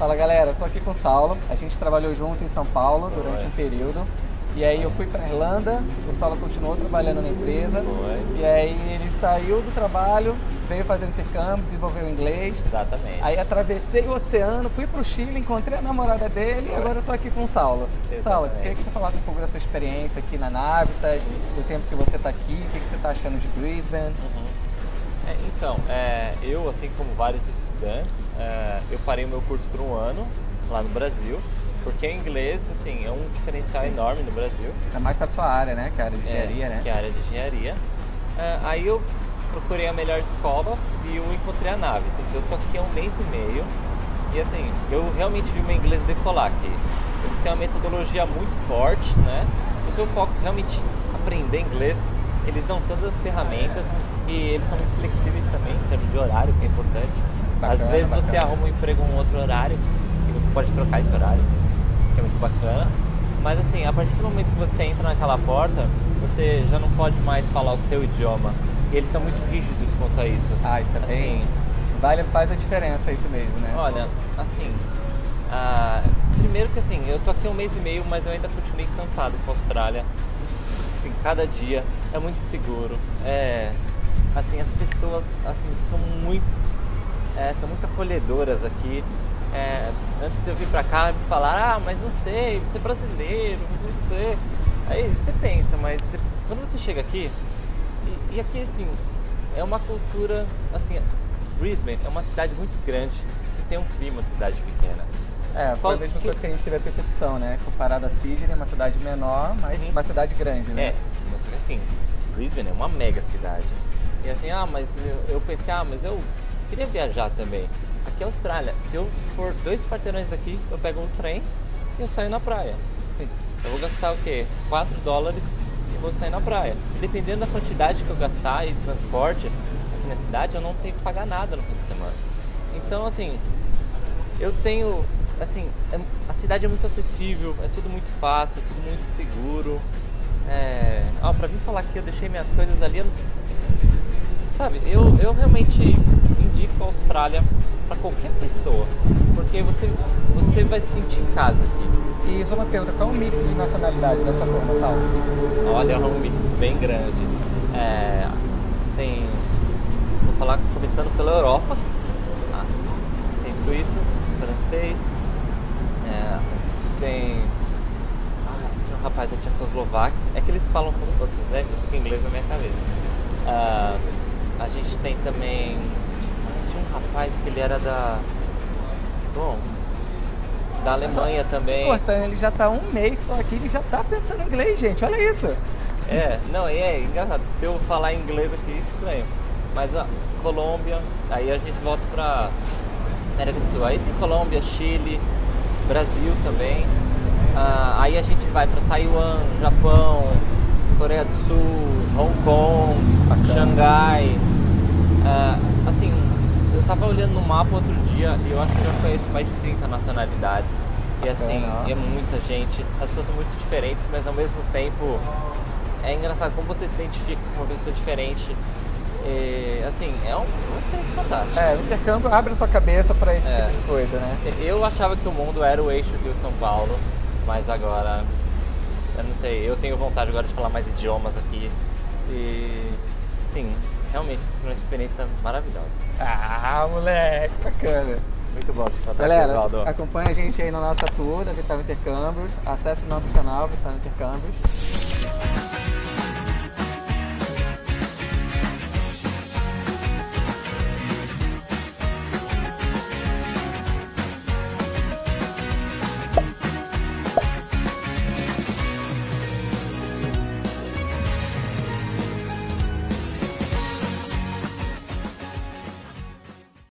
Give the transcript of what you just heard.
Fala galera, eu tô aqui com o Saulo, a gente trabalhou junto em São Paulo durante um período. E aí eu fui pra Irlanda, o Saulo continuou trabalhando na empresa. E aí ele saiu do trabalho, veio fazer intercâmbio, desenvolveu inglês. Exatamente. Aí atravessei o oceano, fui pro Chile, encontrei a namorada dele e agora eu tô aqui com o Saulo. Saulo, queria que você falasse um pouco da sua experiência aqui na Navitas, do tempo que você tá aqui, o que você tá achando de Brisbane. Então, eu, assim como vários estudantes, eu parei o meu curso por um ano lá no Brasil, porque o inglês, assim, é um diferencial enorme no Brasil. É mais para sua área, né? Que é a área de engenharia, né? Que é a área de engenharia. Aí eu procurei a melhor escola e eu encontrei a Navitas. Eu tô aqui há um mês e meio e, assim, eu realmente vi meu inglês decolar aqui. Eles têm uma metodologia muito forte, né? Se o seu foco realmente aprender inglês, eles dão todas as ferramentas e eles são muito flexíveis também em termos de horário, que é importante. Bacana, Às vezes você arruma um emprego em um outro horário e você pode trocar esse horário, que é muito bacana. Mas assim, a partir do momento que você entra naquela porta, você já não pode mais falar o seu idioma. E eles são muito rígidos quanto a isso. Isso é bem... Faz a diferença isso mesmo, né? Olha, assim... primeiro que assim, eu tô aqui há um mês e meio, mas eu ainda continuo encantado com a Austrália. Assim, cada dia é muito seguro. Assim, as pessoas assim, são muito acolhedoras aqui. Antes de eu vir pra cá, me falaram, mas não sei, você é brasileiro, não sei. Aí você pensa, mas quando você chega aqui, e aqui assim, é uma cultura, assim, Brisbane é uma cidade muito grande e tem um clima de cidade pequena. Foi a mesma coisa que a gente teve a percepção, né? Comparado a Sydney, é uma cidade menor, mas uma cidade grande, né? Assim, Brisbane é uma mega cidade. E assim, mas eu pensei, mas eu queria viajar também. Aqui é a Austrália, se eu for 2 quarteirões daqui, eu pego um trem e eu saio na praia. Sim. Eu vou gastar o quê? $4 e vou sair na praia. E dependendo da quantidade que eu gastar e transporte aqui na cidade, eu não tenho que pagar nada no fim de semana. Então, assim, eu tenho... Assim, a cidade é muito acessível, é tudo muito fácil, é tudo muito seguro. Pra vir falar aqui, eu deixei minhas coisas ali. Sabe, eu realmente indico a Austrália para qualquer pessoa, porque você vai se sentir em casa aqui. E só uma pergunta, qual é o mix de nacionalidade da sua turma, Saulo? Olha, é um mix bem grande. Vou falar começando pela Europa. Tem suíço, francês, tem um rapaz da Tchecoslováquia. É que eles falam como todos, né? Eu fico em inglês na minha cabeça. A gente tem também... Tinha um rapaz que ele era da Alemanha também. Cortando, ele já tá um mês só aqui, ele já tá pensando em inglês, gente, olha isso. É engraçado. Se eu falar inglês aqui, é estranho. Mas a Colômbia, aí a gente volta pra América do Sul. Aí tem Colômbia, Chile, Brasil também. Aí a gente vai pra Taiwan, Japão, Coreia do Sul, Hong Kong, Xangai. Assim, eu tava olhando no mapa outro dia e eu acho que eu já conheço mais de 30 nacionalidades. E assim, é muita gente, as pessoas são muito diferentes, mas ao mesmo tempo é engraçado como você se identifica com uma pessoa diferente. Assim, é uma experiência fantástica. O intercâmbio abre a sua cabeça para esse tipo de coisa, né? Eu achava que o mundo era o eixo Rio-São Paulo, mas agora, eu não sei, eu tenho vontade agora de falar mais idiomas aqui. E, sim, realmente, isso é uma experiência maravilhosa. Moleque, bacana. Muito bom. Galera, acompanha a gente aí na nossa tour da Vital Intercâmbios. Acesse o nosso canal, Vital Intercâmbios.